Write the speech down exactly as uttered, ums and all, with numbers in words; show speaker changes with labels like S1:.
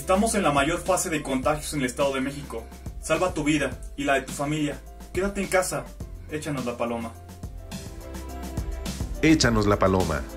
S1: Estamos en la mayor fase de contagios en el Estado de México. Salva tu vida y la de tu familia. Quédate en casa. Échanos la paloma.
S2: Échanos la paloma.